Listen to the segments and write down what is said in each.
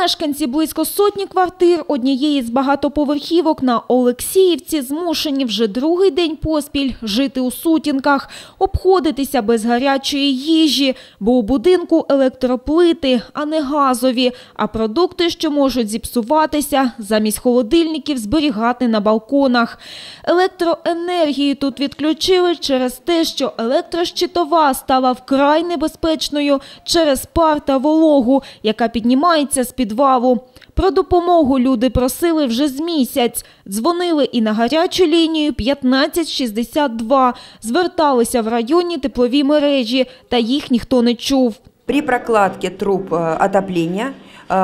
Мешканці близько сотні квартир однієї з багатоповерхівок на Олексіївці змушені вже другий день поспіль жити у сутінках, обходитися без гарячої їжі, бо у будинку електроплити, а не газові, а продукти, що можуть зіпсуватися, замість холодильників зберігати на балконах. Електроенергію тут відключили через те, що електрощитова стала вкрай небезпечною через пар та вологу, яка піднімається з підвалу. Про допомогу люди просили вже з місяць. Дзвонили і на гарячу лінію 1562. Зверталися в районні теплові мережі, та їх ніхто не чув. При прокладке труб отопления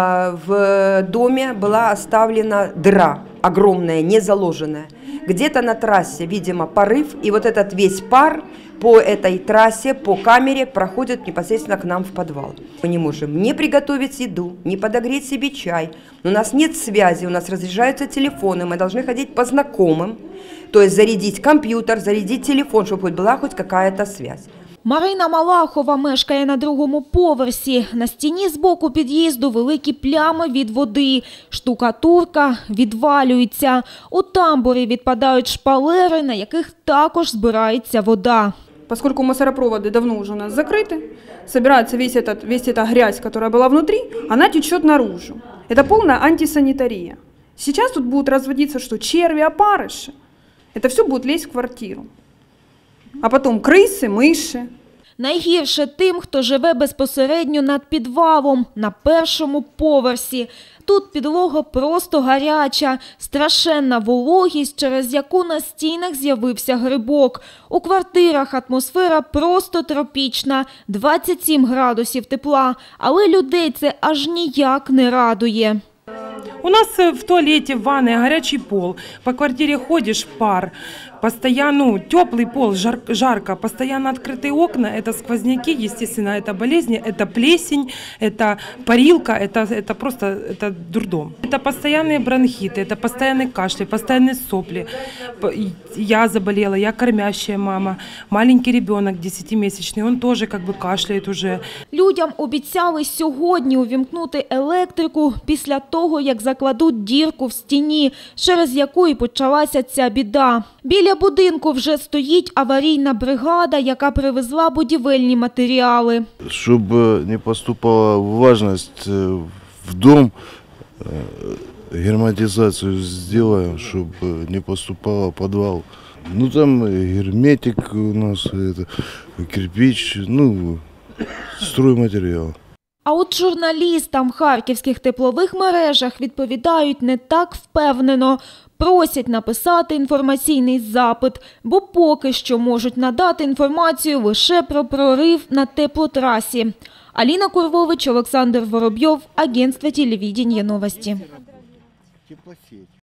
в доме была оставлена дыра, огромная, не заложенная. Где-то на трассе, видимо, порыв, и вот этот весь пар по этой трассе, по камере проходит непосредственно к нам в подвал. Мы не можем ни приготовить еду, ни подогреть себе чай. У нас нет связи, у нас разряжаются телефоны, мы должны ходить по знакомым, то есть зарядить компьютер, зарядить телефон, чтобы была хоть какая-то связь. Марина Малахова мешкає на другому поверсі. На стіні з боку під'їзду великі плями від води. Штукатурка відвалюється. У тамбурі відпадають шпалери, на яких також збирається вода. Поскольку мусоропроводы давно уже у нас закрыты, собирается весь эта грязь, которая была внутри, она течет наружу. Это полная антисанитария. Сейчас тут будут разводиться что? Черви, опарыши. Это все будет лезть в квартиру. А потім криси, миші. Найгірше тим, хто живе безпосередньо над підвалом, на першому поверсі. Тут підлога просто гаряча, страшенна вологість, через яку на стінах з'явився грибок. У квартирах атмосфера просто тропічна, 27 градусів тепла, але людей це аж ніяк не радує. У нас в туалете, в ванной горячий пол, по квартире ходишь, пар, постоянно теплый пол, жарко, постоянно открытые окна, это сквозняки, естественно, это болезни, это плесень, это парилка, это просто это дурдом. Это постоянные бронхиты, это постоянный кашель, постоянные сопли. Я заболела, я кормящая мама, маленький ребенок 10-месячный, он тоже как бы кашляет уже. Людям обіцяли сьогодні увімкнути електрику після того, як закладуть дірку в стіні, через яку і почалася ця біда. Біля будинку вже стоїть аварійна бригада, яка привезла будівельні матеріали. Щоб не поступала влажність в дом, герметизацію зробимо, щоб не поступала в підвал. Ну там герметик у нас, кирпич, стройматеріал. А от журналістам в харківських теплових мережах відповідають не так впевнено. Просять написати інформаційний запит, бо поки що можуть надати інформацію лише про прорив на теплотрасі. Аліна Курвович, Олександр Воробйов, Агентство телевидения новости.